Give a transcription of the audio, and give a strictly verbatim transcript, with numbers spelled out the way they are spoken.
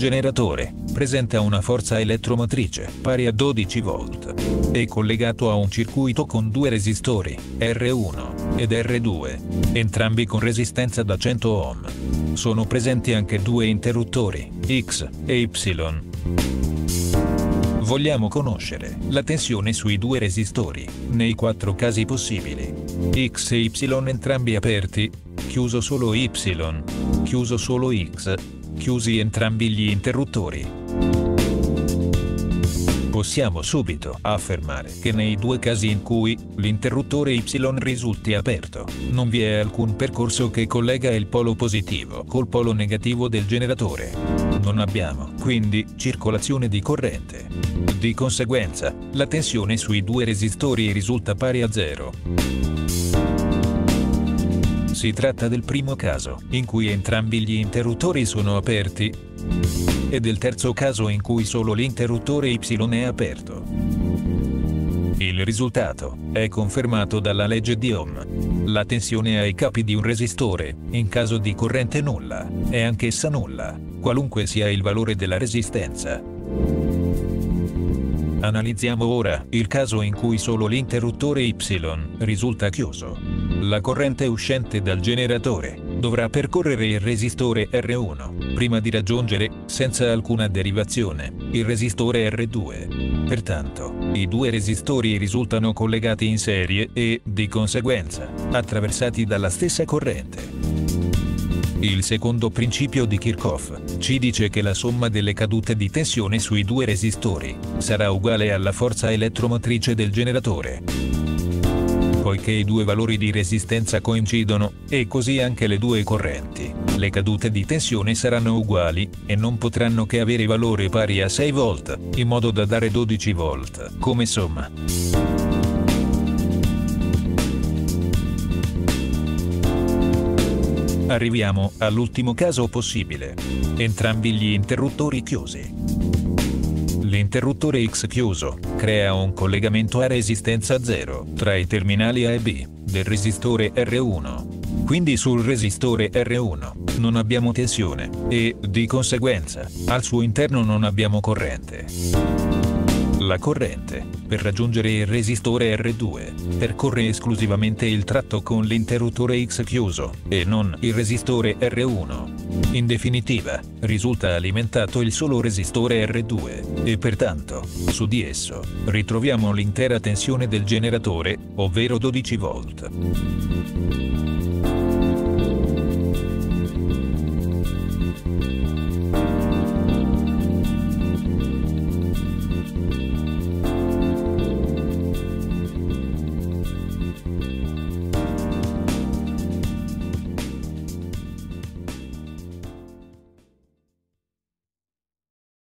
generatore presenta una forza elettromotrice pari a dodici volt. È collegato a un circuito con due resistori, R uno ed R due, entrambi con resistenza da cento ohm. Sono presenti anche due interruttori, X e Y. Vogliamo conoscere la tensione sui due resistori, nei quattro casi possibili. X e Y entrambi aperti, chiuso solo Y, chiuso solo X, chiusi entrambi gli interruttori. Possiamo subito affermare che nei due casi in cui l'interruttore Y risulti aperto, non vi è alcun percorso che collega il polo positivo col polo negativo del generatore. Non abbiamo, quindi, circolazione di corrente. Di conseguenza, la tensione sui due resistori risulta pari a zero. Si tratta del primo caso, in cui entrambi gli interruttori sono aperti, e del terzo caso in cui solo l'interruttore Y è aperto. Il risultato è confermato dalla legge di Ohm. La tensione ai capi di un resistore, in caso di corrente nulla, è anch'essa nulla, qualunque sia il valore della resistenza. Analizziamo ora il caso in cui solo l'interruttore Y risulta chiuso. La corrente uscente dal generatore dovrà percorrere il resistore R uno, prima di raggiungere, senza alcuna derivazione, il resistore R due. Pertanto, i due resistori risultano collegati in serie e, di conseguenza, attraversati dalla stessa corrente. Il secondo principio di Kirchhoff ci dice che la somma delle cadute di tensione sui due resistori sarà uguale alla forza elettromotrice del generatore. Poiché i due valori di resistenza coincidono, e così anche le due correnti, le cadute di tensione saranno uguali, e non potranno che avere valore pari a sei volt, in modo da dare dodici volt, come somma. Arriviamo all'ultimo caso possibile. Entrambi gli interruttori chiusi. L'interruttore X chiuso crea un collegamento a resistenza zero tra i terminali A e B del resistore R uno. Quindi sul resistore R uno non abbiamo tensione e, di conseguenza, al suo interno non abbiamo corrente. La corrente, per raggiungere il resistore R due, percorre esclusivamente il tratto con l'interruttore X chiuso, e non il resistore R uno. In definitiva, risulta alimentato il solo resistore R due, e pertanto, su di esso, ritroviamo l'intera tensione del generatore, ovvero dodici volt.